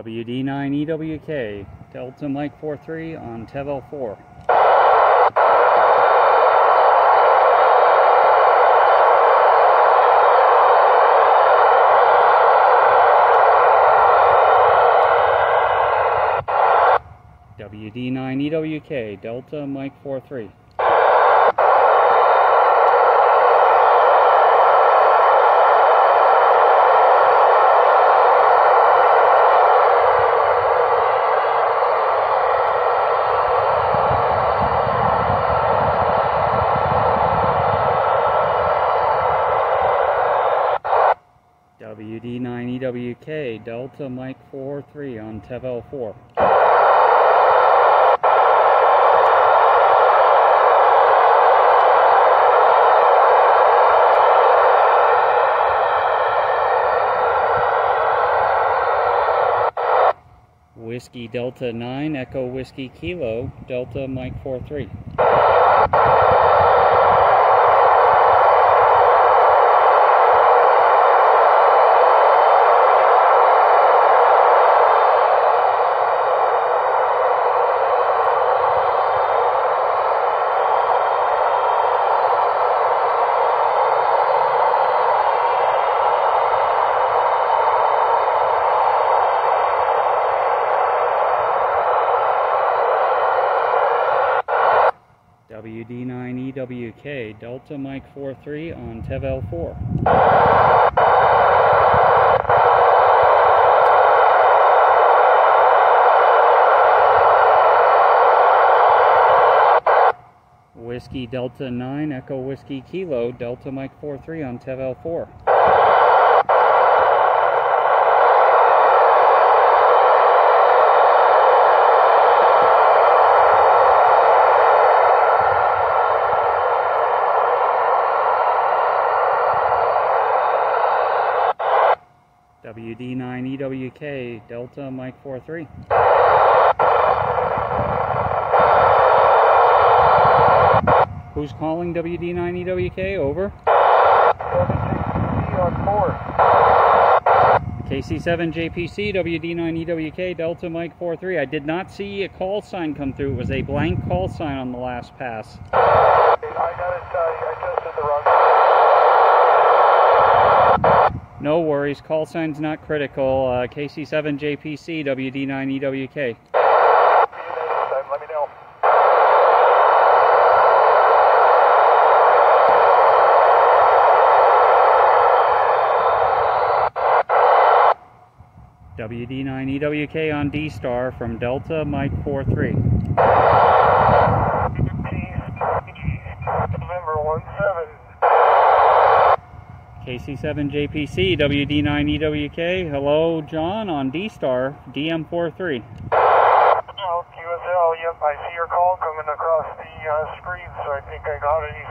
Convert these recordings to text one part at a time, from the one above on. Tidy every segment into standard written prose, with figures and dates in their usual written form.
WD9EWK, Delta Mike 43 on TEVEL-4. WD9EWK, Delta Mike 43. WD9EWK, Delta Mike 43 on TEVEL-4. Whiskey Delta 9, Echo Whiskey Kilo, Delta Mike 43. WD9EWK, Delta Mike 43 on TEVEL-4. Whiskey Delta 9, Echo Whiskey Kilo, Delta Mike 43 on TEVEL-4. WD9EWK, Delta Mike 43. Who's calling WD9EWK? Over. KC7JPC, WD9EWK, Delta Mike 43. I did not see a call sign come through. It was a blank call sign on the last pass. I got it. I adjusted the wrong. No worries, call sign's not critical. KC7JPC, WD9EWK. Let me know. WD9EWK on D-Star from Delta Mike 43. November 17. KC7JPC, WD9EWK, hello John on D-Star, DM43. Oh, QSL, yep, I see your call coming across the screen, so I think I got it. You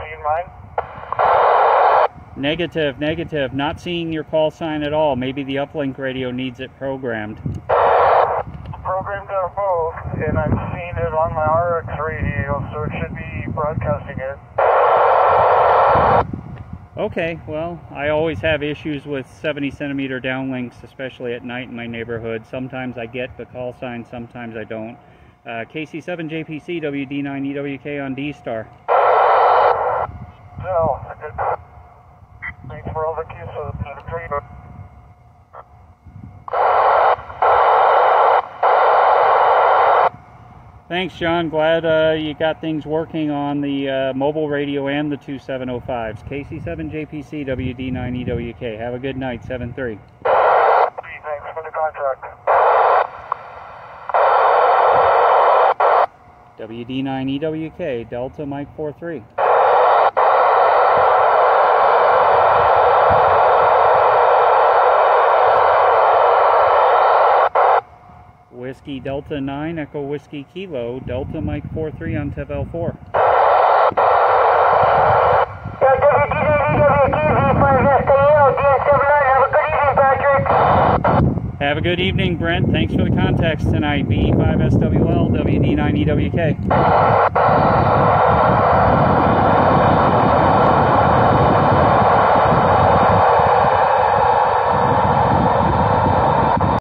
seen mine? Negative, not seeing your call sign at all. Maybe the uplink radio needs it programmed. Programmed on both, and I'm seeing it on my RX radio, so it should be broadcasting it. Okay, well, I always have issues with 70-centimeter downlinks, especially at night in my neighborhood. Sometimes I get the call sign, sometimes I don't. KC7JPC, WD9EWK on D-Star. No, thanks for all the cues for the treatment. Thanks, John. Glad you got things working on the mobile radio and the 2705s. KC7JPC, WD9EWK. Have a good night, 7-3. Thanks for the contract. WD9EWK, Delta Mike 43. Whiskey Delta 9, Echo Whiskey Kilo, Delta Mike 43 on TEVEL-4. Have a good evening, Brent. Thanks for the contacts tonight. B5SWL, WD9EWK.